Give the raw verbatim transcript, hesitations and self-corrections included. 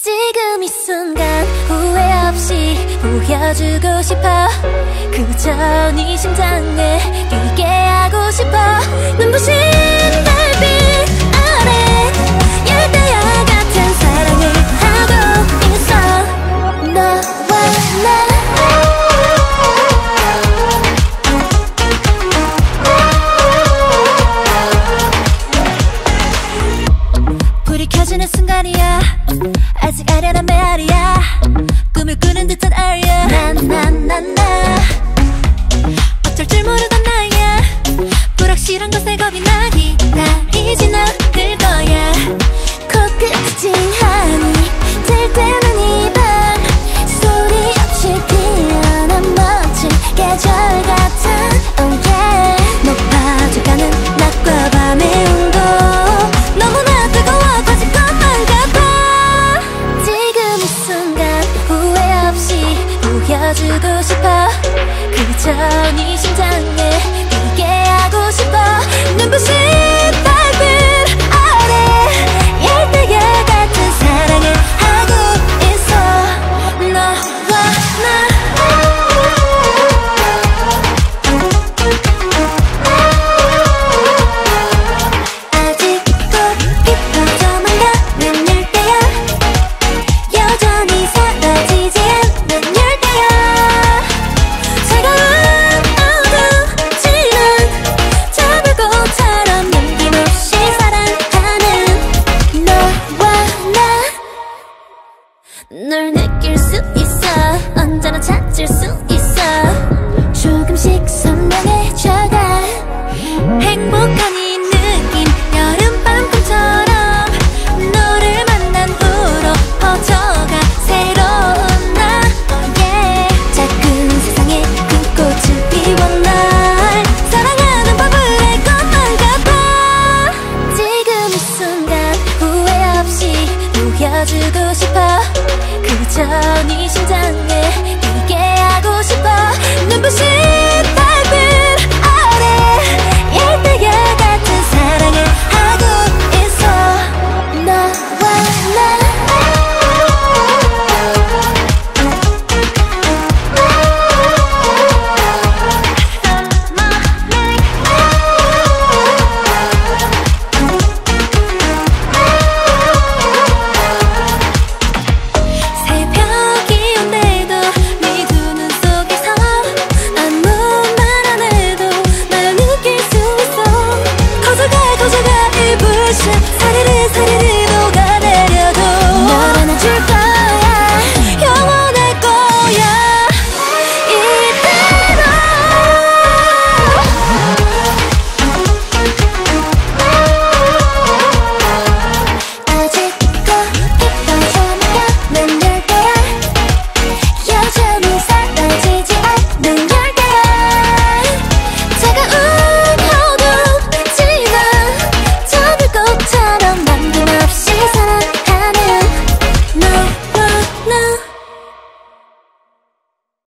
지금 이 순간 후회 없이 보여주고 싶어. 그저 네 심장에 뛰게 하고 싶어. 눈부신 달빛 아래 열대야 같은 사랑을 하고 있어. 너와 나 불이 켜지는 순간이야. 아직 아련한 메아리야. 꿈을 꾸는 듯한 아리야. 나나나나 어쩔 줄 모르던 나야. 불확실한 것에 겁이 나기 다이진 않을 거야. 코끝이 찡하니 들 때는 이 밤 소리 없이 피어난 멋진 계절 같은 oh yeah. 높아져가는 낮과 밤의 온도 너무나 뜨거워 터질 것만 같아. 지금 이 순간 후회 없이 보여주고 싶어. 그저 네 심장에 뛰게 하고 싶어. 눈부신 달빛 아래 열대야 같은 사랑을 하고 있어. 너와 나 널 느낄 수 있어. 언제나 찾을 수 있어. 조금씩 선명해져가. 행복한 이 느낌 여름밤 꿈처럼 너를 만난 후로 퍼져가 새로운 나 oh yeah. 작은 세상에 큰 꽃을 피워 날 사랑하는 법을 알 것만 같아. 지금 이 순간 후회 없이 보여주고 싶어. 그저 네 심장에 뛰게 하고 싶어. 눈부신